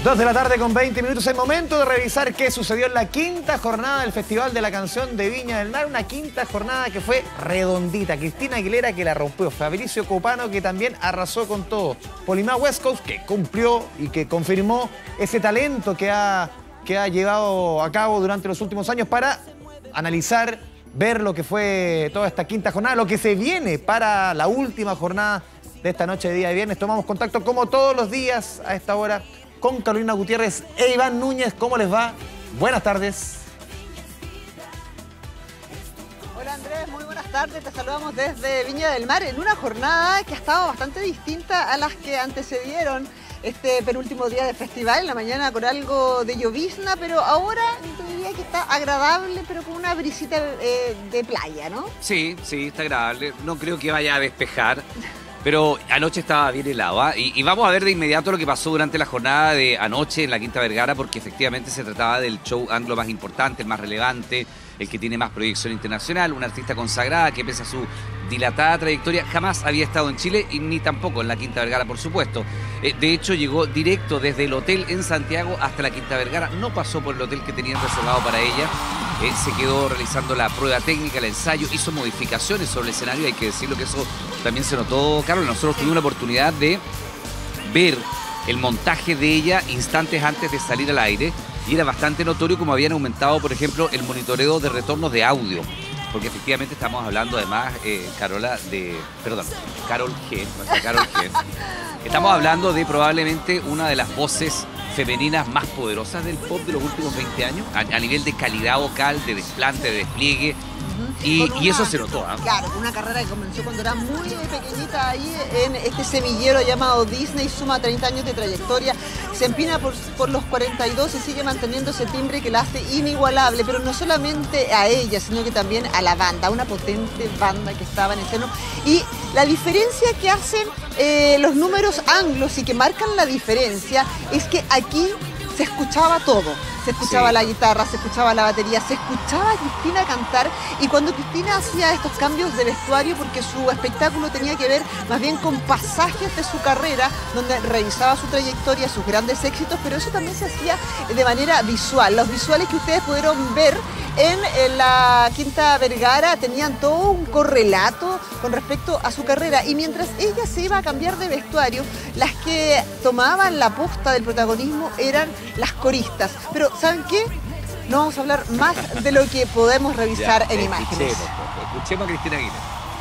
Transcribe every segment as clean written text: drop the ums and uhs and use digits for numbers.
2 de la tarde con 20 minutos, el momento de revisar qué sucedió en la quinta jornada del Festival de la Canción de Viña del Mar. Una quinta jornada que fue redondita. Cristina Aguilera, que la rompió. Fabricio Copano, que también arrasó con todo. Polima West Coast, que cumplió y que confirmó ese talento que ha llevado a cabo durante los últimos años para analizar, ver lo que fue toda esta quinta jornada, lo que se viene para la última jornada de esta noche de día de viernes. Tomamos contacto como todos los días a esta hora con Carolina Gutiérrez e Iván Núñez. ¿Cómo les va? Buenas tardes. Hola Andrés, muy buenas tardes. Te saludamos desde Viña del Mar en una jornada que ha estado bastante distinta a las que antecedieron este penúltimo día de festival. En la mañana con algo de llovizna, pero ahora te diría que está agradable, pero con una brisita de playa, ¿no? Sí, está agradable. No creo que vaya a despejar. Pero anoche estaba bien helado, ¿eh? Y vamos a ver de inmediato lo que pasó durante la jornada de anoche en la Quinta Vergara, porque efectivamente se trataba del show anglo más importante, el más relevante, el que tiene más proyección internacional, una artista consagrada que pese a su dilatada trayectoria jamás había estado en Chile y ni tampoco en la Quinta Vergara, por supuesto. De hecho, llegó directo desde el hotel en Santiago hasta la Quinta Vergara, no pasó por el hotel que tenían reservado para ella. Se quedó realizando la prueba técnica, el ensayo, hizo modificaciones sobre el escenario, hay que decirlo que eso también se notó, Carlos. Nosotros tuvimos la oportunidad de ver el montaje de ella instantes antes de salir al aire y era bastante notorio como habían aumentado, por ejemplo, el monitoreo de retornos de audio, porque efectivamente estamos hablando además, Carol G. Estamos hablando de probablemente una de las voces femeninas más poderosas del pop de los últimos 20 años, a nivel de calidad vocal, de desplante, de despliegue. Y eso se notó, ¿eh? Claro, una carrera que comenzó cuando era muy pequeñita ahí en este semillero llamado Disney, suma 30 años de trayectoria, se empina por los 42 y sigue manteniendo ese timbre que la hace inigualable, pero no solamente a ella, sino que también a la banda, una potente banda que estaba en escena. Y la diferencia que hacen los números anglos y que marcan la diferencia es que aquí se escuchaba todo. Se escuchaba la guitarra, se escuchaba la batería, se escuchaba a Cristina cantar, y cuando Cristina hacía estos cambios de vestuario, porque su espectáculo tenía que ver más bien con pasajes de su carrera, donde revisaba su trayectoria, sus grandes éxitos, pero eso también se hacía de manera visual. Los visuales que ustedes pudieron ver en la Quinta Vergara tenían todo un correlato con respecto a su carrera, y mientras ella se iba a cambiar de vestuario, las que tomaban la posta del protagonismo eran las coristas. Pero ¿saben qué? No vamos a hablar más de lo que podemos revisar en imágenes. Escuchemos a Cristina Aguilera.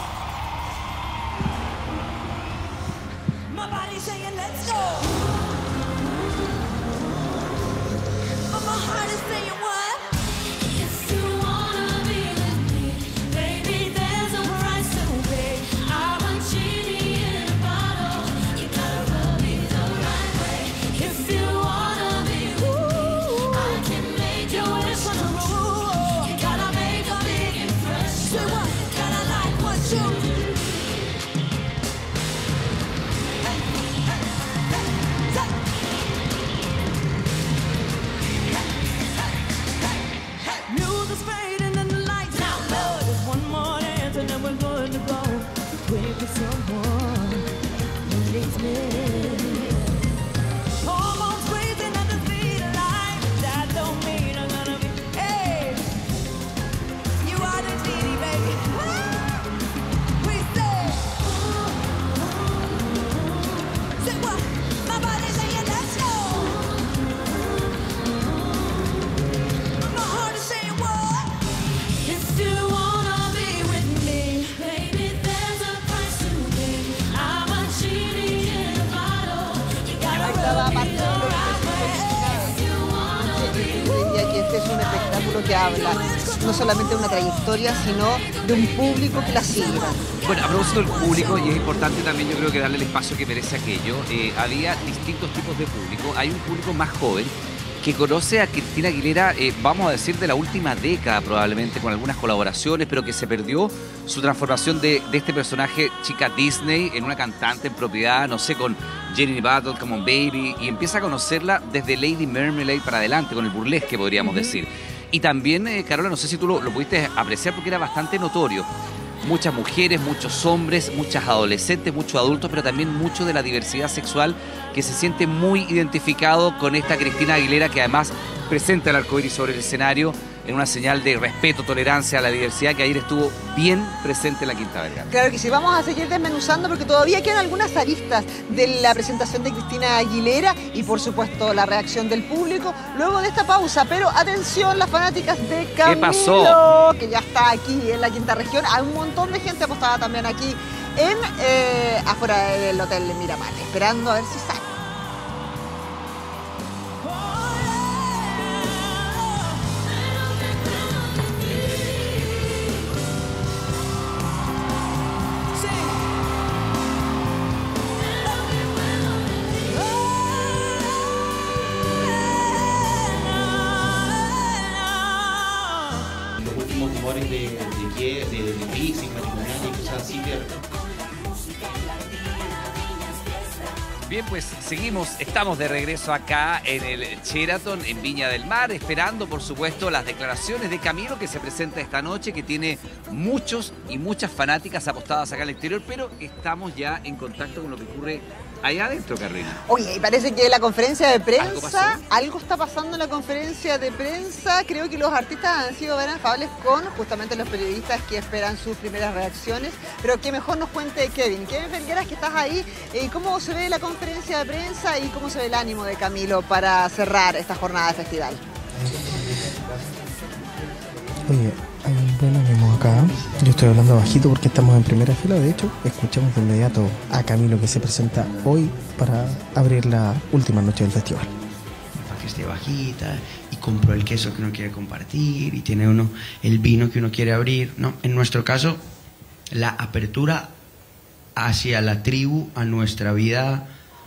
Es un espectáculo que habla no solamente de una trayectoria, sino de un público que la sigue. Bueno, a propósito del público, y es importante también yo creo que darle el espacio que merece aquello, había distintos tipos de público. Hay un público más joven que conoce a Cristina Aguilera, vamos a decir, de la última década probablemente, con algunas colaboraciones, pero que se perdió su transformación de este personaje chica Disney en una cantante en propiedad, no sé, con Jenny Battle, Come On Baby, y empieza a conocerla desde Lady Marmalade para adelante, con el burlesque, podríamos decir. Y también, Carola, no sé si tú lo pudiste apreciar porque era bastante notorio. muchas mujeres, muchos hombres, muchas adolescentes, muchos adultos, pero también mucho de la diversidad sexual que se siente muy identificado con esta Cristina Aguilera, que además presenta el arcoíris sobre el escenario en una señal de respeto, tolerancia a la diversidad, que ayer estuvo bien presente en la Quinta Vergara. Claro que sí, vamos a seguir desmenuzando porque todavía quedan algunas aristas de la presentación de Cristina Aguilera y por supuesto la reacción del público luego de esta pausa. Pero atención, las fanáticas de Camilo, ¿qué pasó? Que ya está aquí en la Quinta Región. Hay un montón de gente apostada también aquí en afuera del Hotel Miramar, esperando a ver si sale. Rumores de crisis matrimonial y cosas así que... Bien, pues seguimos, estamos de regreso acá en el Sheraton, en Viña del Mar, esperando, por supuesto, las declaraciones de Camilo, que se presenta esta noche, que tiene muchos y muchas fanáticas apostadas acá al exterior, pero estamos ya en contacto con lo que ocurre allá adentro, Carolina. Oye, y parece que la conferencia de prensa, ¿Algo algo está pasando en la conferencia de prensa. Creo que los artistas han sido bien afables con justamente los periodistas que esperan sus primeras reacciones. Pero que mejor nos cuente Kevin. Kevin Felgueras, que estás ahí, ¿cómo se ve la conferencia de prensa y cómo se ve el ánimo de Camilo para cerrar esta jornada de festival? Oye, hay un buen ánimo acá. Yo estoy hablando bajito porque estamos en primera fila. De hecho, escuchamos de inmediato a Camilo, que se presenta hoy para abrir la última noche del festival. Para que esté bajita y compró el queso que uno quiere compartir y tiene uno el vino que uno quiere abrir. No, en nuestro caso, la apertura hacia la tribu, a nuestra vida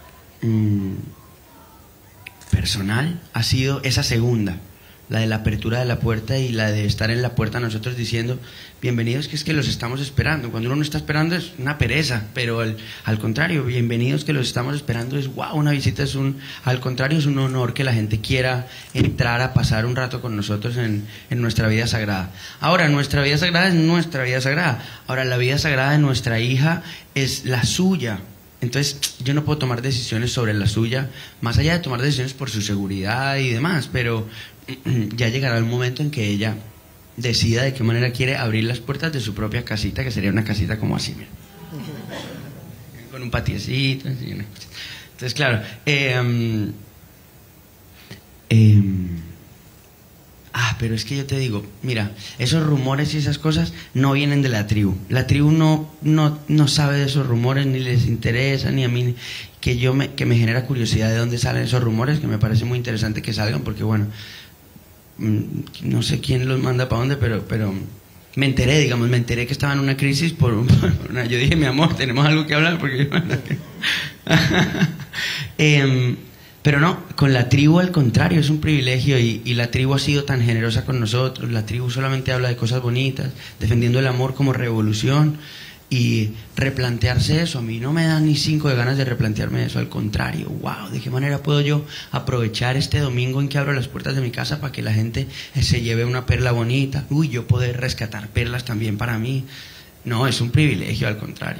personal, ha sido esa segunda. La de la apertura de la puerta y la de estar en la puerta nosotros diciendo bienvenidos, que es que los estamos esperando. Cuando uno no está esperando es una pereza, pero al contrario, bienvenidos, que los estamos esperando es wow, una visita es al contrario, es un honor que la gente quiera entrar a pasar un rato con nosotros en nuestra vida sagrada. Ahora, nuestra vida sagrada es nuestra vida sagrada. Ahora, la vida sagrada de nuestra hija es la suya. Entonces, yo no puedo tomar decisiones sobre la suya, más allá de tomar decisiones por su seguridad y demás, pero ya llegará el momento en que ella decida de qué manera quiere abrir las puertas de su propia casita, que sería una casita como así, mira. Con un patiecito. Así, ¿no? Entonces, claro. Pero es que yo te digo, mira, esos rumores y esas cosas no vienen de la tribu. La tribu no sabe de esos rumores, ni les interesa, ni a mí, que me genera curiosidad de dónde salen esos rumores, que me parece muy interesante que salgan, porque bueno, no sé quién los manda para dónde, pero me enteré que estaba en una crisis yo dije, mi amor, tenemos algo que hablar, porque pero no, con la tribu al contrario, es un privilegio y la tribu ha sido tan generosa con nosotros. La tribu solamente habla de cosas bonitas, defendiendo el amor como revolución, y replantearse eso, a mí no me dan ni 5 de ganas de replantearme eso, al contrario, wow, ¿de qué manera puedo yo aprovechar este domingo en que abro las puertas de mi casa para que la gente se lleve una perla bonita? Yo poder rescatar perlas también para mí. No, es un privilegio, al contrario.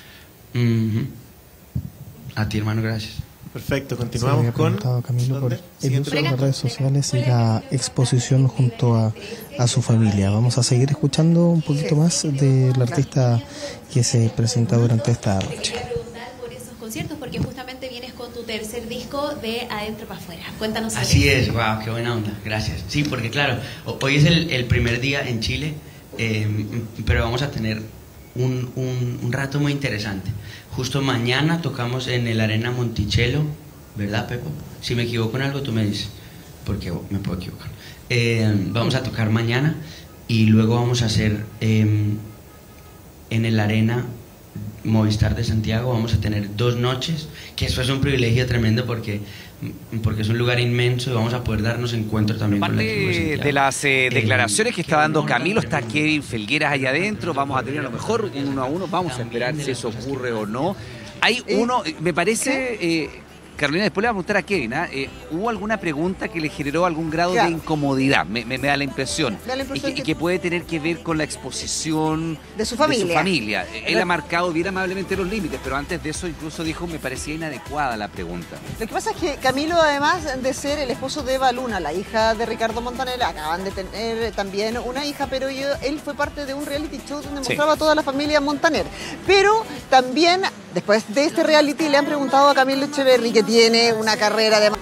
A ti, hermano, gracias. Perfecto, continuamos con Camilo por el uso de las redes sociales y la exposición junto a su familia. Vamos a seguir escuchando un poquito más del artista que se presenta durante esta noche. Por esos conciertos, porque justamente vienes con tu tercer disco de Adentro para Afuera. Cuéntanos. Así es, wow, qué buena onda, gracias. Sí, porque claro, hoy es el primer día en Chile, pero vamos a tener un rato muy interesante. Justo mañana tocamos en el Arena Monticello, ¿verdad, Pepo? Si me equivoco en algo, tú me dices, porque me puedo equivocar. Vamos a tocar mañana y luego vamos a hacer en el Arena Movistar de Santiago, vamos a tener 2 noches, que eso es un privilegio tremendo porque es un lugar inmenso y vamos a poder darnos encuentro también con la tribu de Santiago. De las declaraciones que está dando Camilo, está Kevin Felgueras allá adentro, vamos a tener a lo mejor uno a uno, vamos a esperar si eso ocurre o no. Hay uno, me parece, Carolina, después le voy a preguntar a Kevin, ¿hubo alguna pregunta que le generó algún grado de incomodidad? Me da la impresión. Y que puede tener que ver con la exposición de su familia. Él ha marcado bien amablemente los límites, pero antes de eso incluso dijo, me parecía inadecuada la pregunta. Lo que pasa es que Camilo, además de ser el esposo de Eva Luna, la hija de Ricardo Montaner, acaban de tener también una hija, pero él fue parte de un reality show donde mostraba a toda la familia Montaner. Pero también, después de este reality, le han preguntado a Camilo Echeverry, que tiene una carrera de...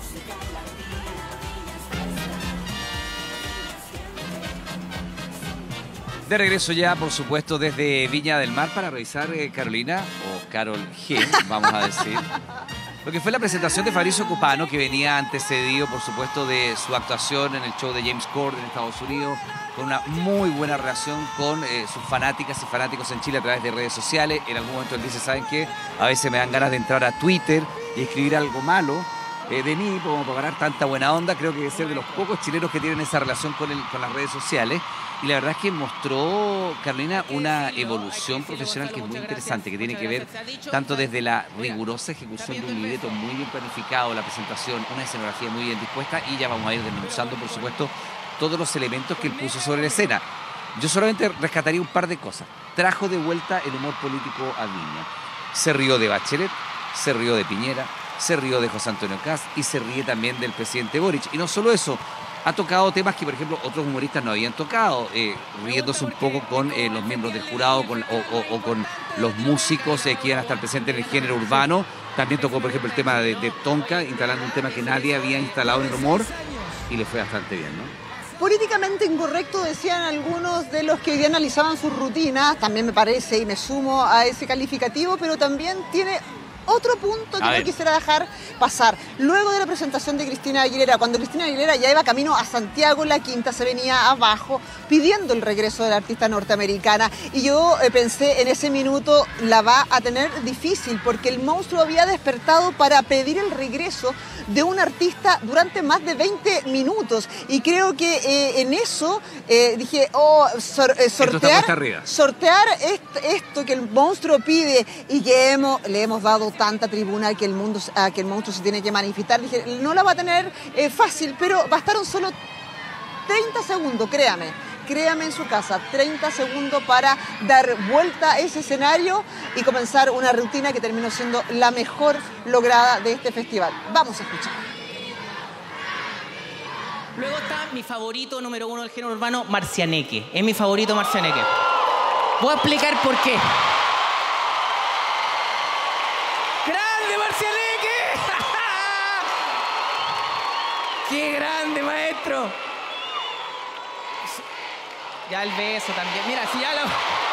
De regreso ya, por supuesto, desde Viña del Mar para revisar, Carolina, o Carol G, vamos a decir, lo que fue la presentación de Fabricio Copano, que venía antecedido, por supuesto, de su actuación en el show de James Corden en Estados Unidos, con una muy buena relación con sus fanáticas y fanáticos en Chile a través de redes sociales. En algún momento él dice, ¿saben qué? A veces me dan ganas de entrar a Twitter y escribir algo malo de mí, como para ganar tanta buena onda. Creo que debe ser de los pocos chilenos que tienen esa relación con las redes sociales. Y la verdad es que mostró, Carolina, una evolución profesional que es muy interesante, que tiene que ver tanto desde la rigurosa ejecución de un libreto muy bien planificado, la presentación, una escenografía muy bien dispuesta, y ya vamos a ir desmenuzando, por supuesto, todos los elementos que él puso sobre la escena. Yo solamente rescataría un par de cosas. Trajo de vuelta el humor político a Viña. Se rió de Bachelet, se rió de Piñera, se rió de José Antonio Kast y se ríe también del presidente Boric. Y no solo eso, ha tocado temas que, por ejemplo, otros humoristas no habían tocado, riéndose un poco con los miembros del jurado o con los músicos que iban a estar presentes en el género urbano. También tocó, por ejemplo, el tema de Tonka, instalando un tema que nadie había instalado en el humor, y le fue bastante bien, ¿no? Políticamente incorrecto, decían algunos de los que hoy día analizaban sus rutinas, también me parece, y me sumo a ese calificativo, pero también tiene otro punto que no quisiera dejar pasar. Luego de la presentación de Cristina Aguilera, cuando Cristina Aguilera ya iba camino a Santiago, la Quinta se venía abajo pidiendo el regreso de la artista norteamericana. Y yo pensé, en ese minuto la va a tener difícil, porque el monstruo había despertado para pedir el regreso de un artista durante más de 20 minutos. Y creo que en eso dije, sortear esto que el monstruo pide y que le hemos dado tanta tribuna a que el monstruo se tiene que manifestar. Dije, no la va a tener fácil, pero bastaron solo 30 segundos, créame en su casa, 30 segundos para dar vuelta a ese escenario y comenzar una rutina que terminó siendo la mejor lograda de este festival. Vamos a escuchar. Luego está mi favorito número 1 del género urbano, Marcianeque. Es mi favorito Marcianeque. Voy a explicar por qué. ¡Grande Marcianeque! ¡Qué grande, maestro! Ya el beso también. Mira, si ya lo...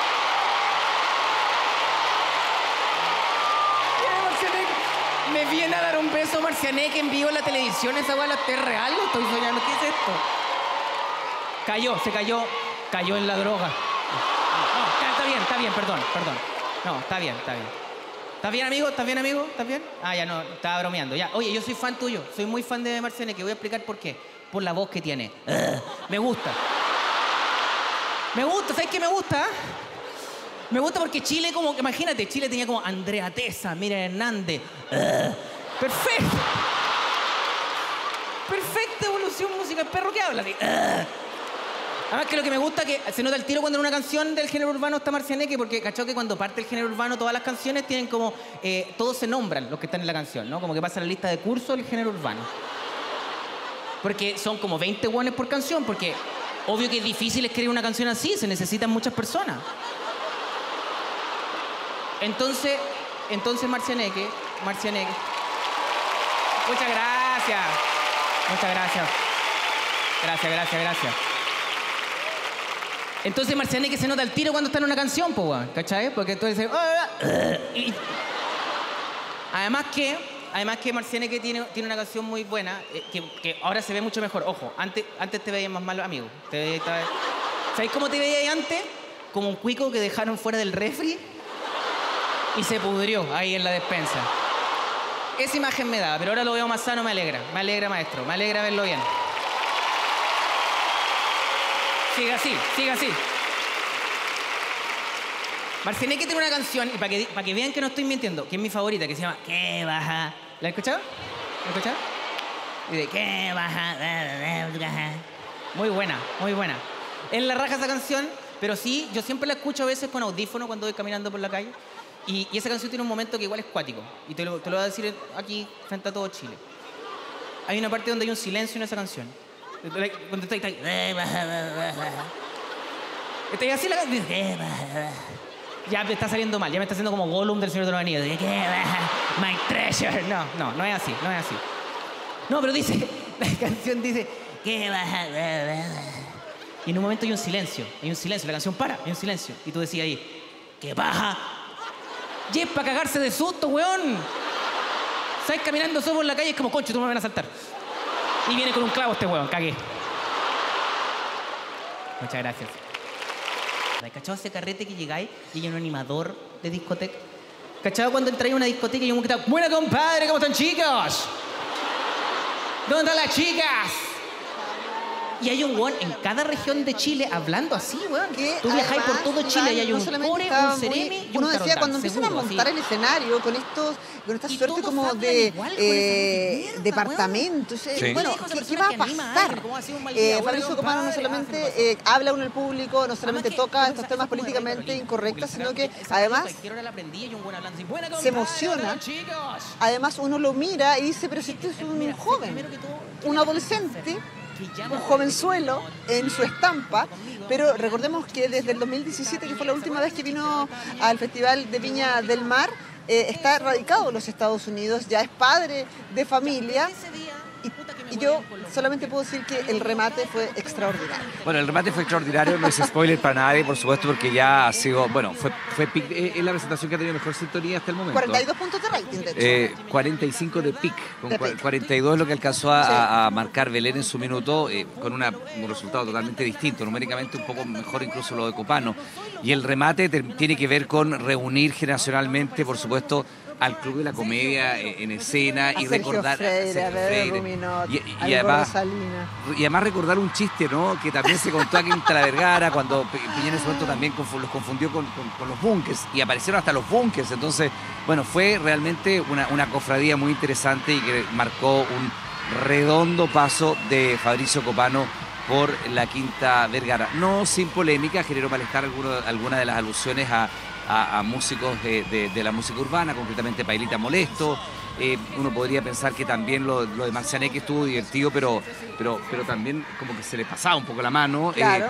Me viene a dar un beso Marcianeque en vivo en la televisión. Esa weá es real, lo estoy soñando. ¿Qué es esto? Se cayó en la droga. No, está bien, perdón. No, está bien. ¿Estás bien, amigo? ¿Estás bien? Ah, ya no, estaba bromeando. Ya. Oye, yo soy fan tuyo, soy muy fan de Marcianeque. Voy a explicar por qué. Por la voz que tiene. Me gusta, ¿sabes qué me gusta? Me gusta porque Chile, como que imagínate, Chile tenía como Andrea Tesa, Miriam Hernández. Perfecto. Perfecta evolución musical. Perro que habla así. Además que lo que me gusta es que se nota el tiro cuando en una canción del género urbano está Marcianeque, porque cachó que cuando parte el género urbano todas las canciones tienen como... todos se nombran los que están en la canción, ¿no? Como que pasa la lista de curso del género urbano. Porque son como 20 guanes por canción, porque obvio que es difícil escribir una canción así, se necesitan muchas personas. Entonces Marcianeque. Muchas gracias. Gracias. Entonces Marcianeque se nota el tiro cuando está en una canción, po, ¿cachai? Porque tú dices... Y... Además que Marcianeque tiene una canción muy buena, que ahora se ve mucho mejor. Ojo, antes te veías más malo, amigo. ¿Sabéis cómo te veías antes? Como un cuico que dejaron fuera del refri y se pudrió ahí en la despensa. Esa imagen me da, pero ahora lo veo más sano, me alegra. Me alegra, maestro. Me alegra verlo bien. Siga así. Marcianeque tiene una canción, y para que vean que no estoy mintiendo, que es mi favorita, que se llama ¿Qué vas a ¿La has escuchado? ¿La has escuchado? Y de ¿qué baja? Muy buena, muy buena. Es la raja esa canción, pero sí, yo siempre la escucho a veces con audífono cuando voy caminando por la calle. Y esa canción tiene un momento que igual es cuático. Y te lo voy a decir aquí frente a todo Chile. Hay una parte donde hay un silencio en esa canción. Cuando está así la canción. Ya me está saliendo mal, ya me está haciendo como Gollum del Señor de los Anillos. My treasure. No es así, no es así. No, pero dice, la canción dice, ¿qué baja? Y en un momento hay un silencio, la canción para, hay un silencio. Y tú decías ahí, ¿qué baja? Y es para cagarse de susto, weón. ¿Sabes? Caminando solo por la calle es como, concho, tú me van a saltar. Y viene con un clavo este weón, cagué. Muchas gracias. ¿Has cachado ese carrete que llegáis y hay un animador de discoteca? ¿Cachado cuando entráis a una discoteca y hay un que está, buena compadre, ¿cómo están chicos? ¿Dónde están las chicas? Y hay un weón en cada región de Chile hablando así, weón. Tú viajáis por todo Chile y hay un core, un ceremi y un uno decía, cuando empiezan a montar el escenario con esta suerte como de departamentos, bueno, ¿qué va a pasar? Fabricio Copano no solamente habla con el público, no solamente toca estos temas políticamente incorrectos, sino que además se emociona. Además uno lo mira y dice, pero si este es un joven, un adolescente, un jovenzuelo en su estampa, pero recordemos que desde el 2017, que fue la última vez que vino al Festival de Viña del Mar, está radicado en los Estados Unidos, ya es padre de familia. Y yo solamente puedo decir que el remate fue extraordinario. Bueno, el remate fue extraordinario, no es spoiler para nadie, por supuesto, porque ya ha sido, bueno, fue es la presentación que ha tenido mejor sintonía hasta el momento. 42 puntos de rating, de hecho. 45 de pic, con 42 es lo que alcanzó a marcar Belén en su minuto, con un resultado totalmente distinto, numéricamente un poco mejor incluso lo de Copano. Y el remate tiene que ver con reunir generacionalmente, por supuesto, al Club de la Comedia en escena y recordar y además recordar un chiste, ¿no? Que también se contó aquí en Quinta Vergara cuando Piñera en su momento también los confundió con los bunkers y aparecieron hasta los bunkers. Entonces, bueno, fue realmente una cofradía muy interesante y que marcó un redondo paso de Fabricio Copano por la Quinta Vergara. No sin polémica, generó malestar alguna de las alusiones a músicos de la música urbana, concretamente Pailita Molesto. Uno podría pensar que también lo de Marcianeque estuvo divertido, pero también como que se le pasaba un poco la mano. Claro.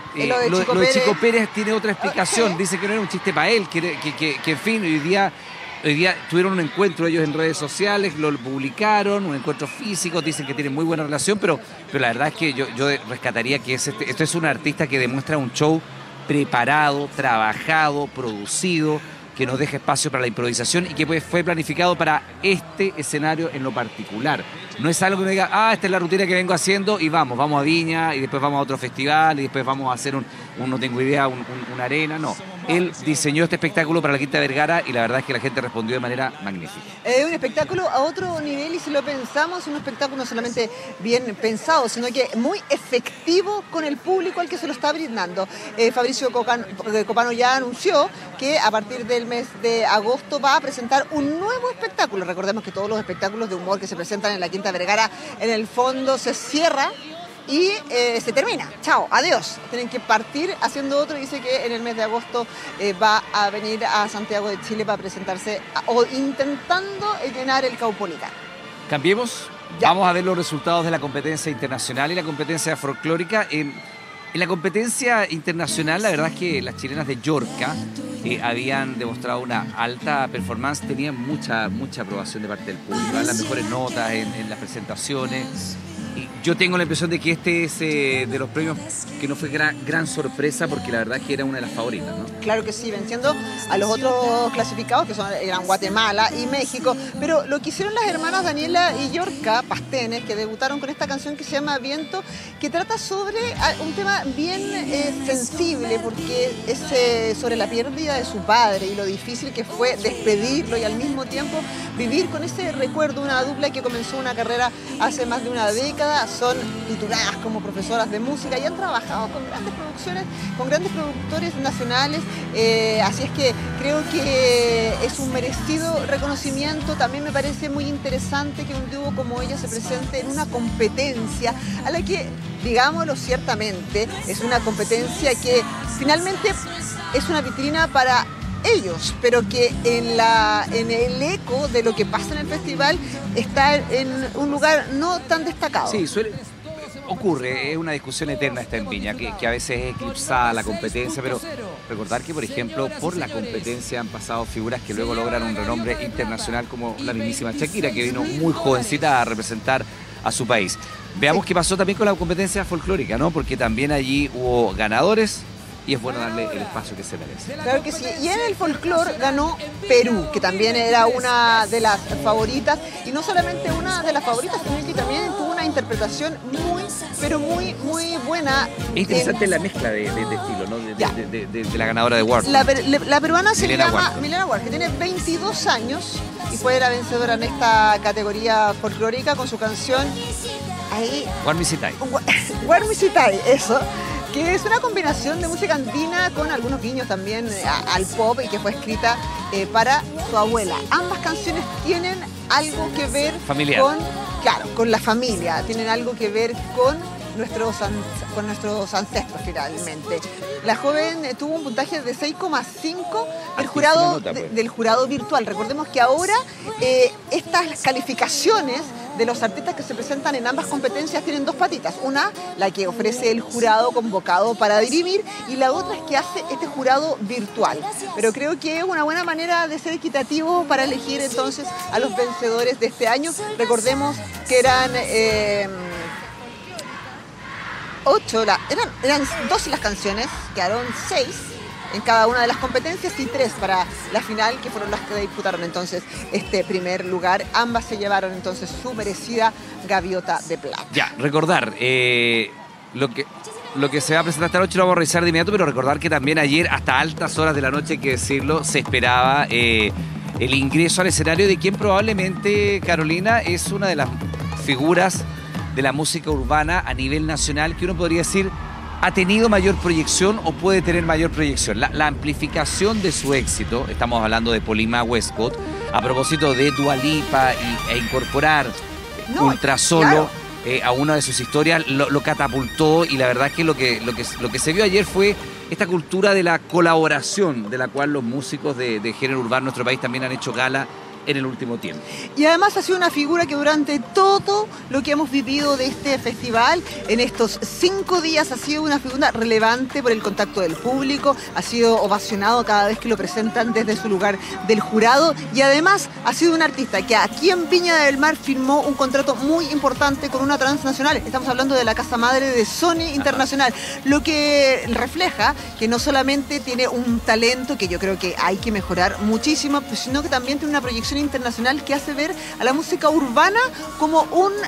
Lo de Chico Pérez tiene otra explicación. Dice que no era un chiste para él, que en fin, hoy día tuvieron un encuentro ellos en redes sociales, lo publicaron, un encuentro físico, dicen que tienen muy buena relación, pero la verdad es que yo rescataría que esto es un artista que demuestra un show preparado, trabajado, producido, que nos deja espacio para la improvisación y que fue planificado para este escenario en lo particular. No es algo que uno diga, esta es la rutina que vengo haciendo y vamos a Viña y después vamos a otro festival y después vamos a hacer no tengo idea, una arena, no. Él diseñó este espectáculo para la Quinta Vergara y la verdad es que la gente respondió de manera magnífica. Un espectáculo a otro nivel y si lo pensamos, un espectáculo no solamente bien pensado, sino que muy efectivo con el público al que se lo está brindando. Fabricio Copano ya anunció que a partir del mes de agosto va a presentar un nuevo espectáculo. Recordemos que todos los espectáculos de humor que se presentan en la Quinta Vergara en el fondo se cierra y se termina. Chao, adiós. Tienen que partir haciendo otro. Dice que en el mes de agosto va a venir a Santiago de Chile para presentarse o intentando llenar el Caupolicán. Cambiemos. Ya. Vamos a ver los resultados de la competencia internacional y la competencia folclórica. En la competencia internacional, la verdad es que las chilenas de Yorca habían demostrado una alta performance, tenían mucha aprobación de parte del público, las mejores notas en las presentaciones. Y yo tengo la impresión de que este es de los premios que no fue gran sorpresa porque la verdad es que era una de las favoritas, ¿no? Claro que sí, venciendo a los otros clasificados que eran Guatemala y México, pero lo que hicieron las hermanas Daniela y Yorca Pastenes, que debutaron con esta canción que se llama Viento, que trata sobre un tema bien sensible porque es sobre la pérdida de su padre y lo difícil que fue despedirlo y al mismo tiempo vivir con ese recuerdo, una dupla que comenzó una carrera hace más de una década década, son tituladas como profesoras de música y han trabajado con grandes producciones, con grandes productores nacionales, así es que creo que es un merecido reconocimiento. También me parece muy interesante que un dúo como ella se presente en una competencia a la que, digámoslo ciertamente, es una competencia que finalmente es una vitrina para ellos, pero que en el eco de lo que pasa en el festival está en un lugar no tan destacado. Sí, ocurre, es una discusión eterna esta en Viña, que a veces es eclipsada la competencia, pero recordar que, por ejemplo, por la competencia han pasado figuras que luego logran un renombre internacional, como la mismísima Shakira, que vino muy jovencita a representar a su país. Veamos qué pasó también con la competencia folclórica, ¿no? Porque también allí hubo ganadores, y es bueno darle el espacio que se merece. Claro que sí. Y en el folclore ganó Perú, que también era una de las favoritas. Y no solamente una de las favoritas, sino que también tuvo una interpretación muy, pero muy, muy buena. Es interesante la mezcla de estilo, ¿no? De la ganadora de Ward. La peruana se llama Ward. Milena Ward, que tiene 22 años y fue la vencedora en esta categoría folclórica con su canción Guarmisitai. Guarmisitai, eso. Que es una combinación de música andina con algunos guiños también al pop y que fue escrita para su abuela. Ambas canciones tienen algo que ver con la familia, tienen algo que ver con nuestros ancestros finalmente. La joven tuvo un puntaje de 6,5 del jurado virtual. Recordemos que ahora estas calificaciones de los artistas que se presentan en ambas competencias tienen dos patitas. Una, la que ofrece el jurado convocado para dirimir, y la otra es que hace este jurado virtual. Pero creo que es una buena manera de ser equitativo para elegir entonces a los vencedores de este año. Recordemos que eran 12 las canciones, quedaron 6 en cada una de las competencias y 3 para la final, que fueron las que disputaron entonces este primer lugar. Ambas se llevaron entonces su merecida gaviota de plata. Ya, recordar lo que se va a presentar esta noche lo vamos a revisar de inmediato, pero recordar que también ayer, hasta altas horas de la noche, hay que decirlo, se esperaba el ingreso al escenario de quien probablemente, Carolina, es una de las figuras de la música urbana a nivel nacional que uno podría decir ha tenido mayor proyección o puede tener mayor proyección. La amplificación de su éxito, estamos hablando de Polima Westcott, a propósito de Dua Lipa e incorporar Ultra Solo a una de sus historias, lo catapultó, y la verdad es que lo que se vio ayer fue esta cultura de la colaboración, de la cual los músicos de género urbano en nuestro país también han hecho gala en el último tiempo. Y además ha sido una figura que durante todo lo que hemos vivido de este festival, en estos 5 días, ha sido una figura relevante por el contacto del público, ha sido ovacionado cada vez que lo presentan desde su lugar del jurado, y además ha sido un artista que aquí en Viña del Mar firmó un contrato muy importante con una transnacional. Estamos hablando de la casa madre de Sony Internacional, lo que refleja que no solamente tiene un talento que yo creo que hay que mejorar muchísimo, sino que también tiene una proyección internacional que hace ver a la música urbana como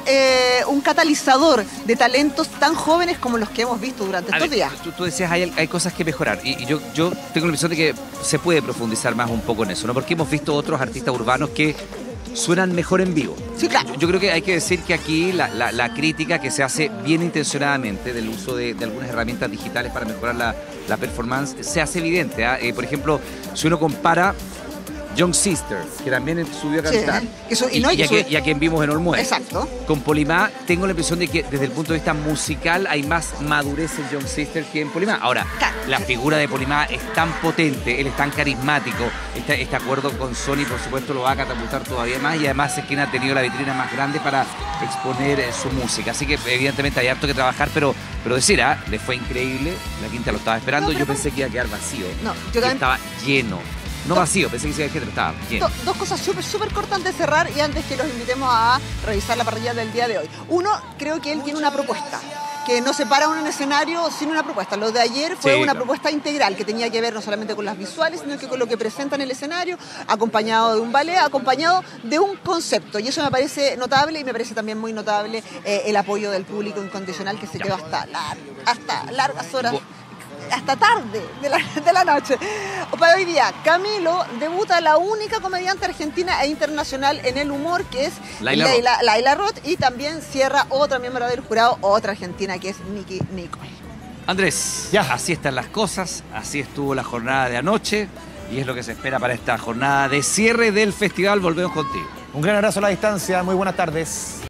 un catalizador de talentos tan jóvenes como los que hemos visto durante estos días. Tú decías, hay cosas que mejorar, y yo tengo la impresión de que se puede profundizar más un poco en eso, ¿no? Porque hemos visto otros artistas urbanos que suenan mejor en vivo. Sí, claro. Yo creo que hay que decir que aquí la crítica que se hace bien intencionadamente del uso de algunas herramientas digitales para mejorar la performance se hace evidente, ¿eh? Por ejemplo, si uno compara Young Sister, que también subió a cantar, y a quien vimos en Olmué. Exacto. Con Polimá tengo la impresión de que desde el punto de vista musical hay más madurez en Young Sister que en Polimá. Ahora, la figura de Polimá es tan potente, él es tan carismático, este acuerdo con Sony por supuesto lo va a catapultar todavía más, y además es quien ha tenido la vitrina más grande para exponer su música. Así que evidentemente hay harto que trabajar, pero decir, le fue increíble, la Quinta lo estaba esperando, yo pensé que iba a quedar vacío, estaba lleno. No vacío, pensé que se iba a quedar, pero estaba lleno. Dos cosas súper cortas antes de cerrar y antes que los invitemos a revisar la parrilla del día de hoy. Uno, creo que él tiene una propuesta, que no se para un escenario sin una propuesta. Lo de ayer fue una propuesta integral que tenía que ver no solamente con las visuales, sino que con lo que presenta en el escenario, acompañado de un ballet, acompañado de un concepto. Y eso me parece notable, y me parece también muy notable el apoyo del público incondicional que se quedó hasta largas horas. hasta tarde de la noche. Para hoy día, Camilo debuta la única comediante argentina e internacional en el humor, que es Laila Roth, y también cierra otra miembro del jurado, otra argentina, que es Nicky Nicole. Andrés, así están las cosas, así estuvo la jornada de anoche y es lo que se espera para esta jornada de cierre del festival. Volvemos contigo. Un gran abrazo a la distancia, muy buenas tardes.